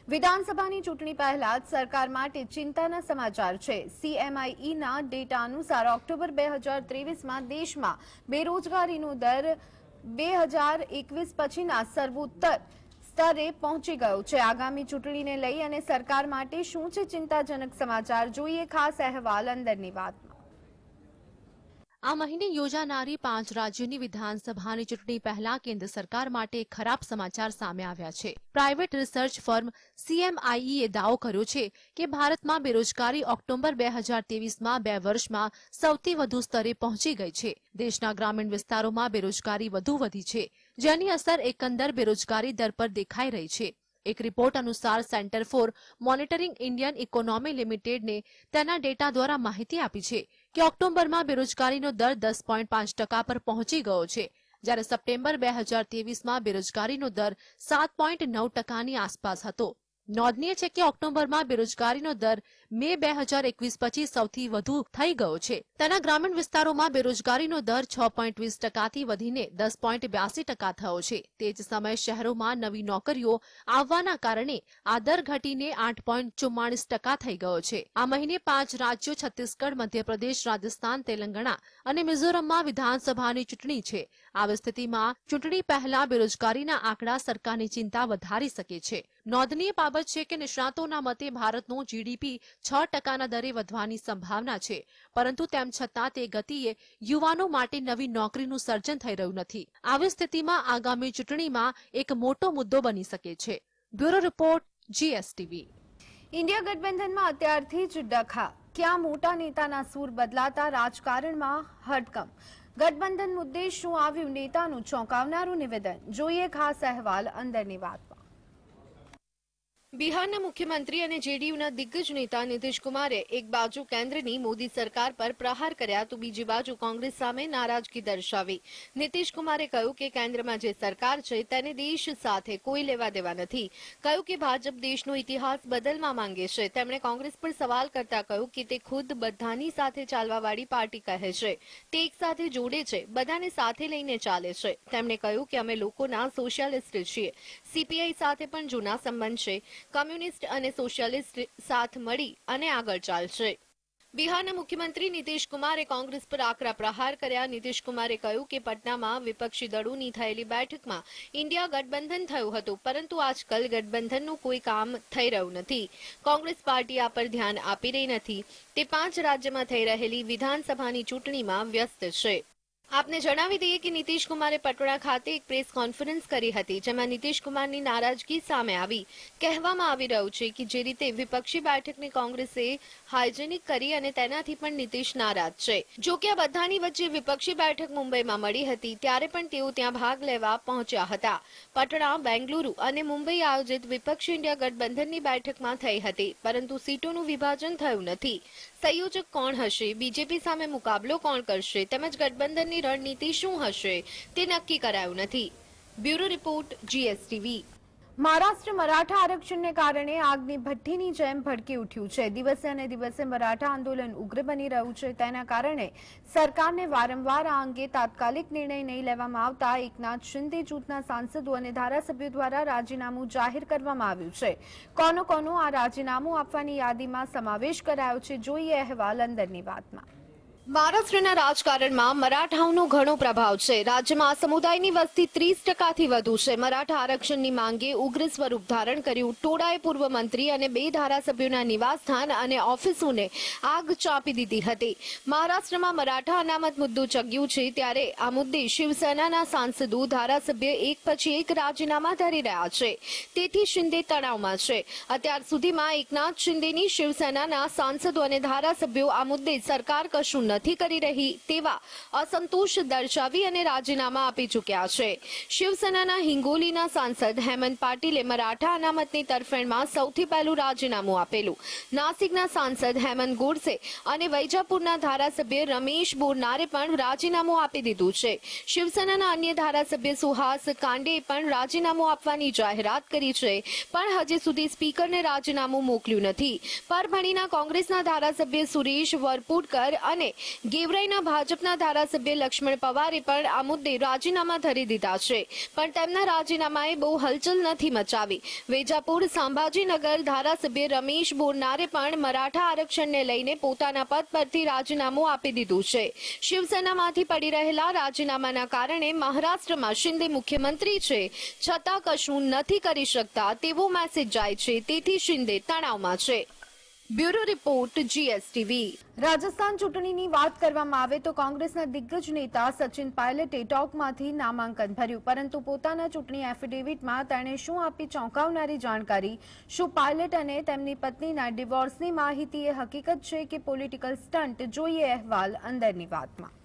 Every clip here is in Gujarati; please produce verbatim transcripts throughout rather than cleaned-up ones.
વિધાનસભાની ચૂંટણી પહેલા જ સરકાર માટે ચિંતાના સમાચાર છે। સીએમઆઈઈના ડેટા અનુસાર ઓક્ટોબર બે હજાર ત્રેવીસમાં દેશમાં બેરોજગારીનો દર બે હજાર એકવીસ પછીના સર્વોચ્ચ સ્તરે પહોંચી ગયો છે। આગામી ચૂંટણીને લઈ અને સરકાર માટે શું છે ચિંતાજનક સમાચાર, જોઈએ ખાસ અહેવાલ અંદરની વાતમાં। આ મહિને યોજાનારી પાંચ રાજ્યોની વિધાનસભાની ચૂંટણી પહેલા કેન્દ્ર સરકાર માટે ખરાબ સમાચાર સામે આવ્યા છે। પ્રાઇવેટ રિસર્ચ ફર્મ સીએમઆઈઈએ દાવો કર્યો છે કે ભારતમાં બેરોજગારી ઓક્ટોબર બે હજાર ત્રેવીસમાં બે વર્ષમાં સૌથી વધુ સ્તરે પહોંચી ગઈ છે। દેશના ગ્રામીણ વિસ્તારોમાં બેરોજગારી વધુ વધી છે, જેની અસર એકંદર બેરોજગારી દર પર દેખાઈ રહી છે। એક રિપોર્ટ અનુસાર centre for monitoring Indian economy લિમિટેડને તેના ડેટા દ્વારા માહિતી આપી છે કે ઓક્ટોબરમાં બેરોજગારીનો દર દસ પોઈન્ટ પાંચ ટકા પર પહોંચી ગયો છે, જ્યારે સપ્ટેમ્બર બે હજાર ત્રેવીસમાં બેરોજગારીનો દર સાત પોઈન્ટ નવ ટકાની આસપાસ હતો। નોંધનીય છે કે ઓક્ટોબરમાં બેરોજગારીનો દર મે બે હજાર એકવીસ પછી સૌથી વધુ થઈ ગયો છે। તેના ગ્રામીણ વિસ્તારોમાં બેરોજગારીનો દર છ પોઈન્ટ વીસ ટકાથી વધીને દસ પોઈન્ટ બ્યાસી ટકા થયો છે। તે જ સમયે શહેરોમાં નવી નોકરીઓ આવવાના કારણે આ દર ઘટીને આઠ પોઈન્ટ ચુમ્માળીસ ટકા થઈ ગયો છે। આ મહિને પાંચ રાજ્યો છત્તીસગઢ, મધ્યપ્રદેશ, રાજસ્થાન, તેલંગાણા અને મિઝોરમમાં વિધાનસભાની ચૂંટણી છે। આવી સ્થિતિમાં ચૂંટણી પહેલા બેરોજગારીના આંકડા સરકારની ચિંતા વધારી શકે છે। નોંધનીય બાબત છે કે નિષ્ણાતોના મતે ભારતનું જીડીપી છ ટકાના દરે વધવાની સંભાવના છે, પરંતુ તેમ છતાં તે ગતિએ યુવાનો માટે નવી નોકરીનું સર્જન થઈ રહ્યું નથી। આવી સ્થિતિમાં આગામી ચૂંટણીમાં એક મોટો મુદ્દો બની શકે છે। Bureau report, GSTV. ઇન્ડિયા ગઠબંધનમાં અત્યારથી જ ડખા, ક્યાં મોટા નેતાના સૂર બદલાતા રાજકારણમાં હડકંપ। ગઠબંધન મુદ્દે શું આવ્યું નેતાનું ચોંકાવનારું નિવેદન, જોઈએ ખાસ અહેવાલ અંદરની વાતમાં। બિહારના મુખ્યમંત્રી અને જેડીયુના દિગ્ગજ નેતા નીતિશ કુમારે એક બાજુ કેન્દ્રની મોદી સરકાર પર પ્રહાર કર્યા તો બીજી બાજુ કોંગ્રેસ સામે નારાજગી દર્શાવી। નીતિશ કુમારે કહ્યું કે કેન્દ્રમાં જે સરકાર છે તેને દેશ સાથે કોઈ લેવા દેવા નથી। કહ્યું કે ભાજપ દેશનો ઇતિહાસ બદલવા માંગે છે। તેમણે કોંગ્રેસ પર સવાલ કરતા કહ્યું કે તે ખુદ બધાની સાથે ચાલવાવાળી પાર્ટી કહે છે, તે એક સાથે જોડે છે, બધાને સાથે લઈને ચાલે છે। તેમણે કહ્યું કે અમે લોકોના સોશિયાલિસ્ટ છીએ, સીપીઆઈ સાથે પણ જૂના સંબંધ છે, કમ્યુનિસ્ટ અને સોશિયાલિસ્ટ સાથ મળી અને આગળ ચાલશે। બિહારના મુખ્યમંત્રી નીતિશ કુમારે કોંગ્રેસ પર આકરા પ્રહાર કર્યા। નીતિશ કુમારે કહ્યું કે પટનામાં વિપક્ષી દળોની થયેલી બેઠકમાં ઇન્ડિયા ગઠબંધન થયું હતું, પરંતુ આજકાલ ગઠબંધનનું કોઈ કામ થઈ રહ્યું નથી। કોંગ્રેસ પાર્ટી આ પર ધ્યાન આપી રહી નથી, તે પાંચ રાજ્યમાં થઈ રહેલી વિધાનસભાની ચૂંટણીમાં વ્યસ્ત છે। આપને જણાવી દઈએ કે નીતિશ કુમારે પટણા ખાતે એક પ્રેસ કોન્ફરન્સ કરી હતી, જેમાં નીતિશ કુમારની નારાજગી સામે આવી। કહેવામાં આવી રહ્યું છે કે જે રીતે વિપક્ષી બેઠકને કોંગ્રેસે હાઇજેનિક કરી અને તેનાથી પણ નીતિશ નારાજ છે। જો કે આ બધાની વચ્ચે વિપક્ષી બેઠક મુંબઈમાં મળી હતી, ત્યારે પણ તેઓ ત્યાં ભાગ લેવા પહોંચ્યા હતા। પટણા, બેંગલુરુ અને મુંબઈ આયોજિત વિપક્ષી ઇન્ડિયા ગઠબંધનની બેઠકમાં થઈ હતી, પરંતુ સીટોનું વિભાજન થયું નથી। સંયોજક કોણ હશે, બીજેપી સામે મુકાબલો કોણ કરશે, તેમજ ગઠબંધનની રણનીતિ શું હશે તે નક્કી કરાયું નથી। Bureau report, GSTV. Maharashtra Maratha આરક્ષણને કારણે આગની ભઠ્ઠીની જેમ ભડકી ઉઠ્યું છે। દિવસે અને દિવસે મરાઠા આંદોલન ઉગ્ર બની રહ્યું છે, તેના કારણે સરકારને વારંવાર આ અંગે તાત્કાલિક નિર્ણય નહીં લેવામાં આવતા એકનાથ શિંદે જૂથના સાંસદો અને ધારાસભ્યો દ્વારા રાજીનામું જાહેર કરવામાં આવ્યું છે। કોનો કોનો આ રાજીનામું આપવાની યાદીમાં સમાવેશ કરાયો છે, જોઈએ અહેવાલ અંદરની વાતમાં। મહારાષ્ટ્રના રાજકારણમાં મરાઠાઓનો ઘણો પ્રભાવ છે। રાજ્યમાં આ સમુદાયની વસ્તી ત્રીસ ટકાથી વધુ છે। મરાઠા આરક્ષણની માંગે ઉગ્ર સ્વરૂપ ધારણ કર્યું। ટોળાએ પૂર્વ મંત્રી અને બે ધારાસભ્યોના નિવાસસ્થાન અને ઓફિસોને આગ ચાંપી દીધી હતી। મહારાષ્ટ્રમાં મરાઠા અનામત મુદ્દો ચગ્યું છે, ત્યારે આ મુદ્દે શિવસેનાના સાંસદો, ધારાસભ્ય એક પછી એક રાજીનામા ધરી રહ્યા છે, તેથી શિંદે તણાવમાં છે। અત્યાર સુધીમાં એકનાથ શિંદેની શિવસેનાના સાંસદો અને ધારાસભ્યો આ મુદ્દે સરકાર કશું નથી કરી રહી તેવા અસંતોષ દર્શાવી અને રાજીનામા આપી ચૂક્યા છે। શિવસેનાના હિંગોલીના સાંસદ હેમંત પાટીલે મરાઠા અનામતની તરફેણમાં સૌથી પહેલું રાજીનામું આપેલું। નાસિકના સાંસદ હેમંત ગોડસે અને વૈજાપુરના ધારાસભ્ય રમેશ બોરનારે પણ રાજીનામું આપી દીધું છે। શિવસેનાના અન્ય ધારાસભ્ય સુહાસ કાંડેએ પણ રાજીનામું આપવાની જાહેરાત કરી છે, પણ હજી સુધી સ્પીકરને રાજીનામું મોકલ્યું નથી। પરભણીના કોંગ્રેસના ધારાસભ્ય સુરેશ વરપુડકર અને ગેવરાઈના ભાજપના ધારાસભ્ય લક્ષ્મણ પવારે પણ આ મુદ્દે રાજીનામા ધરી દીધા છે, પણ તેમના રાજીનામાએ બહુ હલચલ નથી મચાવી. વેજાપુર સંભાજીનગર ધારાસભ્ય રમેશ બોરનારે પણ મરાઠા આરક્ષણને લઈને પોતાના પદ પરથી રાજીનામું આપી દીધું છે. શિવસેનામાંથી પડી રહેલા રાજીનામાના કારણે મહારાષ્ટ્રમાં શિંદે મુખ્યમંત્રી છે, છતાં કશું નથી કરી શકતા તેવો મેસેજ જાય છે, તેથી શિંદે તણાવમાં છે. Bureau report GSTV. રાજસ્થાન ચૂંટણીની વાત કરવામાં આવે તો કોંગ્રેસના દિગ્ગજ નેતા સચિન પાયલટે ટોકમાંથી નામાંકન ભર્યું, પરંતુ પોતાના ચૂંટણી એફિડેવિટમાં તેણે શું આપી ચોંકાવનારી જાણકારી? શું પાયલટ અને તેમની પત્નીના ડિવોર્સની માહિતી એ હકીકત છે કે પોલિટિકલ સ્ટન્ટ? જોઈએ અહેવાલ અંદરની વાતમાં.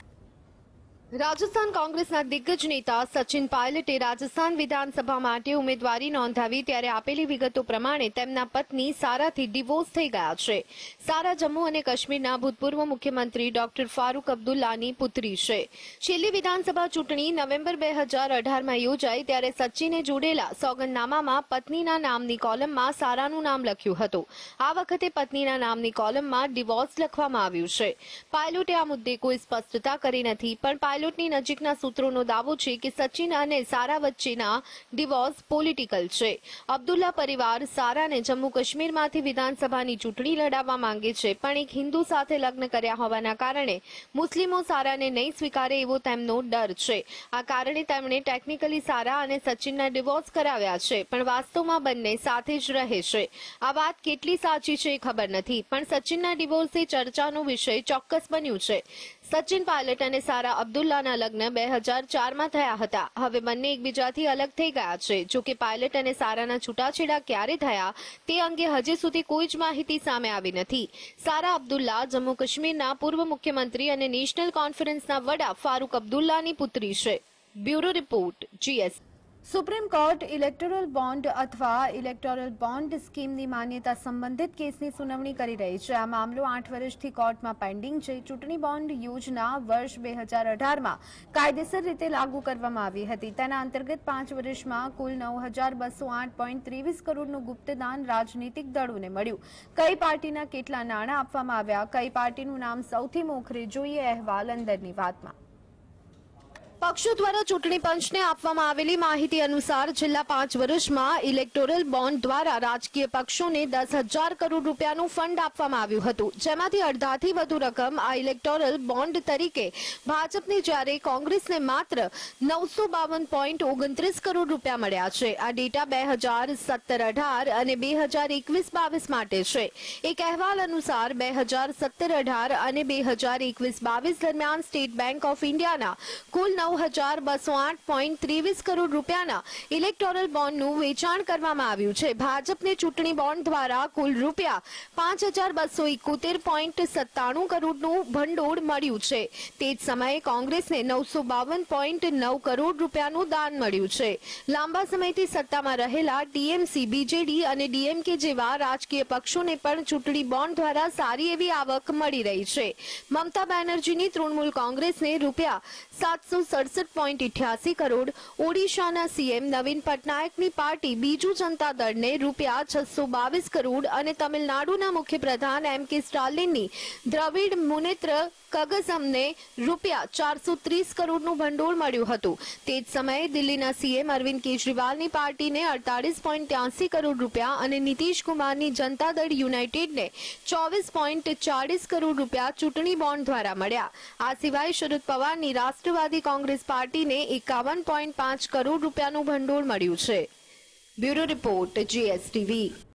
રાજસ્થાન કોંગ્રેસના દિગ્ગજ નેતા સચિન પાયલટે રાજસ્થાન વિધાનસભા માટે ઉમેદવારી નોંધાવી ત્યારે આપેલી વિગતો પ્રમાણે તેમના પત્ની સારાથી ડિવોર્સ થઈ ગયા છે. સારા જમ્મુ અને કાશ્મીરના ભૂતપૂર્વ મુખ્યમંત્રી ડોક્ટર ફારૂક અબ્દુલ્લાની પુત્રી છે. છેલ્લી વિધાનસભા ચૂંટણી નવેમ્બર બે હજાર અઢારમાં યોજાઈ ત્યારે સચિને જોડેલા સોગંદનામામાં પત્નીના નામની કોલમમાં સારાનું નામ લખ્યું હતું. આ વખતે પત્નીના નામની કોલમમાં ડિવોર્સ લખવામાં આવ્યું છે. પાયલોટે આ મુદ્દે કોઈ સ્પષ્ટતા કરી નથી, પણ પાયલોટની નજીકના સૂત્રોનો દાવો છે કે સચિન અને સારા વચ્ચેના ડિવોર્સ પોલિટિકલ છે. અબ્દુલ્લા પરિવાર સારાને જમ્મુ કાશ્મીરમાંથી વિધાનસભાની ચૂંટણી લડાવવા માંગે છે, પણ એક હિન્દુ સાથે લગ્ન કર્યા હોવાના કારણે મુસ્લિમો સારાને નહીં સ્વીકારે એવો તેમનો ડર છે. આ કારણે તેમણે ટેકનિકલી સારા અને સચિનના ડિવોર્સ કરાવ્યા છે, પણ વાસ્તવમાં બંને સાથે જ રહે છે. આ વાત કેટલી સાચી છે એ ખબર નથી, પણ સચિનના ડિવોર્સ એ ચર્ચાનો વિષય ચોક્કસ બન્યું છે. સચિન પાયલટ અને સારા અબ્દુલ્લાના લગ્ન બે હજાર ચારમાં થયા હતા. હવે બંને એકબીજાથી અલગ થઈ ગયા છે. જોકે પાયલટ અને સારાના છૂટાછેડા ક્યારે થયા તે અંગે હજી સુધી કોઈ જ માહિતી સામે આવી નથી. સારા અબ્દુલ્લા જમ્મુ કાશ્મીરના પૂર્વ મુખ્યમંત્રી અને નેશનલ કોન્ફરન્સના વડા ફારૂક અબ્દુલ્લાની પુત્રી છે. Bureau report GS. Supreme court electoral bond અથવા ઇલેક્ટોરલ બોન્ડ સ્કીમની માન્યતા સંબંધિત કેસની સુનાવણી કરી રહી છે. આ મામલો આઠ વર્ષથી કોર્ટમાં પેન્ડિંગ છે. ચૂંટણી બોન્ડ યોજના વર્ષ બે હજાર અઢારમાં કાયદેસર રીતે લાગુ કરવામાં આવી હતી. તેના અંતર્ગત પાંચ વર્ષમાં કુલ નવ હજાર બસો આઠ પોઈન્ટ ત્રેવીસ કરોડનું ગુપ્તદાન રાજનીતિક દળોને મળ્યું. કઈ પાર્ટીના કેટલા નાણાં આપવામાં આવ્યા, કઈ પાર્ટીનું નામ સૌથી મોખરે? જોઈએ અહેવાલ અંદરની વાતમાં. પક્ષો દ્વારા ચૂંટણી પંચને આપવામાં આવેલી માહિતી અનુસાર છેલ્લા પાંચ વર્ષમાં ઇલેક્ટોરલ બોન્ડ દ્વારા રાજકીય પક્ષોને દસ હજાર કરોડ રૂપિયાનું ફંડ આપવામાં આવ્યું હતું, જેમાંથી અડધાથી વધુ રકમ આ ઇલેક્ટોરલ બોન્ડ તરીકે ભાજપને, જ્યારે કોંગ્રેસને માત્ર નવસો બાવન પોઈન્ટ ઓગણત્રીસ કરોડ રૂપિયા મળ્યા છે. આ ડેટા બે હજાર સત્તર અઢાર અને બે હજાર એકવીસ બાવીસ માટે છે. એક અહેવાલ અનુસાર બે હજાર સત્તર અઢાર અને બે હજાર એકવીસ બાવીસ દરમિયાન સ્ટેટ બેંક ઓફ ઇન્ડિયાના કુલ નવ હજાર બસો આઠ પોઈન્ટ ત્રેવીસ કરોડ રૂપિયાના ઇલેક્ટોરલ બોન્ડનું વેચાણ કરવામાં આવ્યું છે. ભાજપને ચૂંટણી બોન્ડ દ્વારા કુલ રૂપિયા પાંચ હજાર બસો એકોતેર પોઈન્ટ સત્તાણું કરોડનું ભંડોળ મળ્યું છે. તે જ સમયે કોંગ્રેસને નવસો બાવન પોઈન્ટ નવ કરોડ રૂપિયાનું દાન મળ્યું છે. લાંબા સમયથી સત્તામાં રહેલા ટીએમસી, બીજેડી અને ડીએમકે જેવા રાજકીય પક્ષોને પણ ચૂંટણી બોન્ડ દ્વારા સારી એવી આવક મળી રહી છે. મમતા બેનર્જીની તૃણમૂલ કોંગ્રેસને રૂપિયા સાતસો સડસઠ પોઈન્ટ અઠ્યાસી કરોડ, ઓડિશાના સીએમ નવીન પટનાયકની પાર્ટી બીજુ જનતા દળને રૂપિયા છસો બાવીસ કરોડ અને તમિલનાડુના મુખ્યપ્રધાન એમ કે સ્ટાલિનની દ્રવિડ મુનેત્ર કગઝમને રૂપિયા ચારસો ત્રીસ કરોડનું ભંડોળ મળ્યું હતું. તે જ સમયે દિલ્હીના સીએમ અરવિંદ કેજરીવાલની પાર્ટીને અડતાલીસ પોઈન્ટ ત્યાસી કરોડ રૂપિયા અને નીતિશ કુમારની જનતા દળ યુનાઇટેડને ચોવીસ પોઈન્ટ ચાલીસ કરોડ રૂપિયા ચૂંટણી બોન્ડ દ્વારા મળ્યા. આ સિવાય શરદ પવારની રાષ્ટ્રવાદી કોંગ્રેસ પાર્ટીને એકાવન પોઈન્ટ પાંચ કરોડ રૂપિયાનું ભંડોળ મળ્યું છે. Bureau report GSTV.